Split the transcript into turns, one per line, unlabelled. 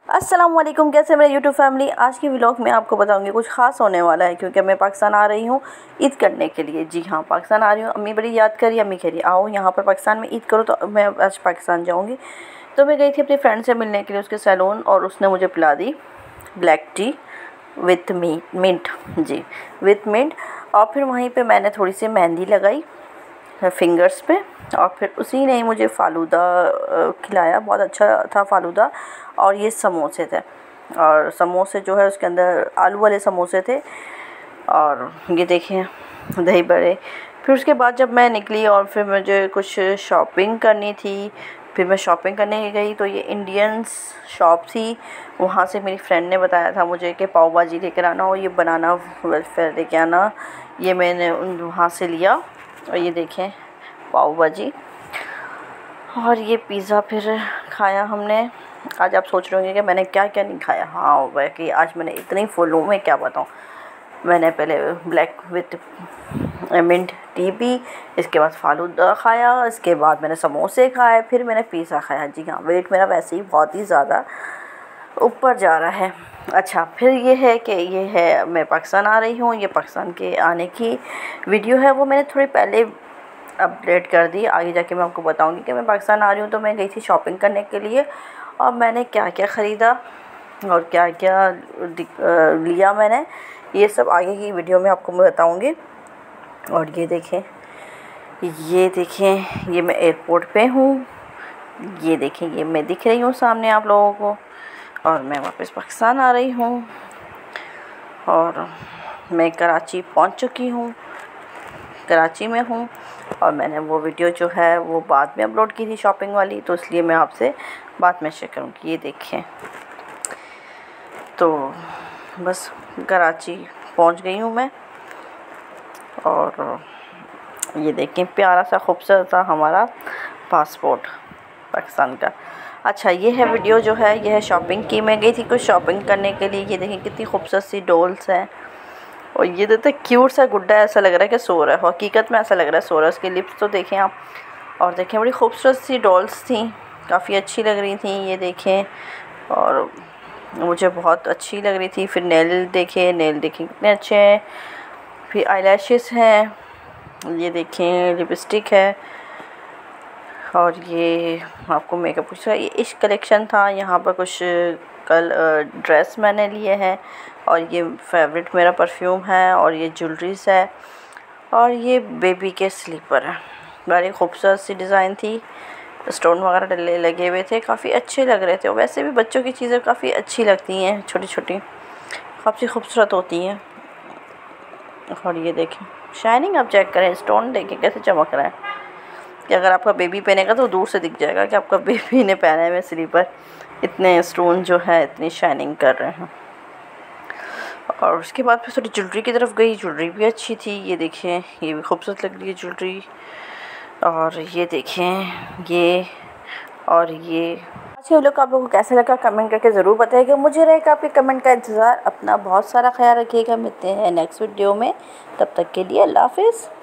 अस्सलाम वालेकुम, कैसे मेरे यूट्यूब फैमिली। आज की व्लॉग में आपको बताऊंगी कुछ ख़ास होने वाला है क्योंकि मैं पाकिस्तान आ रही हूँ ईद करने के लिए। जी हाँ, पाकिस्तान आ रही हूँ। अम्मी बड़ी याद करी, अम्मी कह रही आओ यहाँ पर पाकिस्तान में ईद करो, तो मैं आज पाकिस्तान जाऊँगी। तो मैं गई थी अपनी फ्रेंड से मिलने के लिए उसके सैलून, और उसने मुझे पिला दी ब्लैक टी विथ मिंट। जी, विथ मिंट। और फिर वहीं पर मैंने थोड़ी सी मेहंदी लगाई फिंगर्स पे, और फिर उसी ने मुझे फ़ालूदा खिलाया। बहुत अच्छा था फ़ालूदा। और ये समोसे थे, और समोसे जो है उसके अंदर आलू वाले समोसे थे, और ये देखें दही बड़े। फिर उसके बाद जब मैं निकली और फिर मुझे कुछ शॉपिंग करनी थी, फिर मैं शॉपिंग करने गई तो ये इंडियंस शॉप थी। वहाँ से मेरी फ्रेंड ने बताया था मुझे कि पाव भाजी लेकर आना और ये बनाना वेलफेयर लेके आना। ये मैंने वहाँ से लिया, और ये देखें पाव भाजी और ये पिज़्ज़ा फिर खाया हमने। आज आप सोच रहे होंगे कि मैंने क्या क्या नहीं खाया। हाँ वह कि आज मैंने इतनी फुल हूँ, मैं क्या बताऊँ। मैंने पहले ब्लैक विथ मिंट टी पी, इसके बाद फ़ालूदा खाया, इसके बाद मैंने समोसे खाए, फिर मैंने पिज़्ज़ा खाया। जी हाँ, वेट मेरा वैसे ही बहुत ही ज़्यादा ऊपर जा रहा है। अच्छा, फिर ये है कि ये है मैं पाकिस्तान आ रही हूँ। ये पाकिस्तान के आने की वीडियो है, वो मैंने थोड़ी पहले अपडेट कर दी। आगे जाके मैं आपको बताऊंगी कि मैं पाकिस्तान आ रही हूँ। तो मैं गई थी शॉपिंग करने के लिए, और मैंने क्या क्या ख़रीदा और क्या क्या लिया मैंने, ये सब आगे की वीडियो में आपको मैं बताऊंगी। और ये देखें ये मैं एयरपोर्ट पे हूँ। ये देखें ये मैं दिख रही हूँ सामने आप लोगों को, और मैं वापस पाकिस्तान आ रही हूँ। और मैं कराची पहुँच चुकी हूँ, कराची में हूँ। और मैंने वो वीडियो जो है वो बाद में अपलोड की थी शॉपिंग वाली, तो इसलिए मैं आपसे बाद में शेयर करूँगी। ये देखें, तो बस कराची पहुँच गई हूँ मैं। और ये देखें प्यारा सा खूबसूरत सा हमारा पासपोर्ट पाकिस्तान का। अच्छा, ये है वीडियो जो है, ये है शॉपिंग की। मैं गई थी कुछ शॉपिंग करने के लिए। ये देखें कितनी खूबसूरत सी डॉल्स हैं, और ये देते क्यूट सा गुड्डा, ऐसा लग रहा है कि सो रहा है। हकीकत में ऐसा लग रहा है सो रहा है। उसकी लिप्स तो देखें आप, और देखें बड़ी खूबसूरत सी डॉल्स थी, काफ़ी अच्छी लग रही थी। ये देखें, और मुझे बहुत अच्छी लग रही थी। फिर नेल देखें कितने अच्छे हैं। फिर आईलैशेस हैं, ये देखें लिपस्टिक है, और ये आपको मेकअप कुछ ये इश्क कलेक्शन था। यहाँ पर कुछ कल ड्रेस मैंने लिए हैं, और ये फेवरेट मेरा परफ्यूम है, और ये ज्वेलरीज है, और ये बेबी के स्लीपर है। बड़ी खूबसूरत सी डिज़ाइन थी, स्टोन वगैरह डले लगे हुए थे, काफ़ी अच्छे लग रहे थे। और वैसे भी बच्चों की चीज़ें काफ़ी अच्छी लगती हैं, छोटी छोटी काफ़ी खूबसूरत होती हैं। और ये देखें शाइनिंग, आप चेक करें, स्टोन देखें कैसे चमक रहा है, कि अगर आपका बेबी पहनेगा तो दूर से दिख जाएगा कि आपका बेबी ने पहना है स्लीपर। इतने स्टोन जो है इतनी शाइनिंग कर रहे हैं। और उसके बाद फिर थोड़ी ज्वेलरी की तरफ गई। ज्वेलरी भी अच्छी थी, ये देखें ये भी खूबसूरत लग रही है ज्वेलरी। और ये देखें ये, और ये अच्छे लोग आप लोगों को कैसा लगा कमेंट करके ज़रूर बताइएगा। मुझे रहेगा आपके कमेंट का इंतज़ार। अपना बहुत सारा ख्याल रखिएगा। मिलते हैं नेक्स्ट वीडियो में, तब तक के लिए अल्लाह हाफ़िज़।